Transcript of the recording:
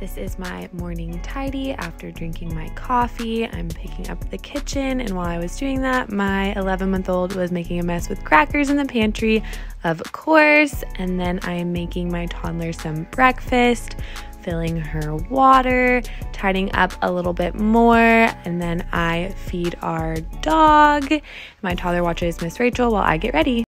This is my morning tidy after drinking my coffee. I'm picking up the kitchen, and while I was doing that, my 11-month-old was making a mess with crackers in the pantry, of course, and then I am making my toddler some breakfast, filling her water, tidying up a little bit more, and then I feed our dog. My toddler watches Miss Rachel while I get ready.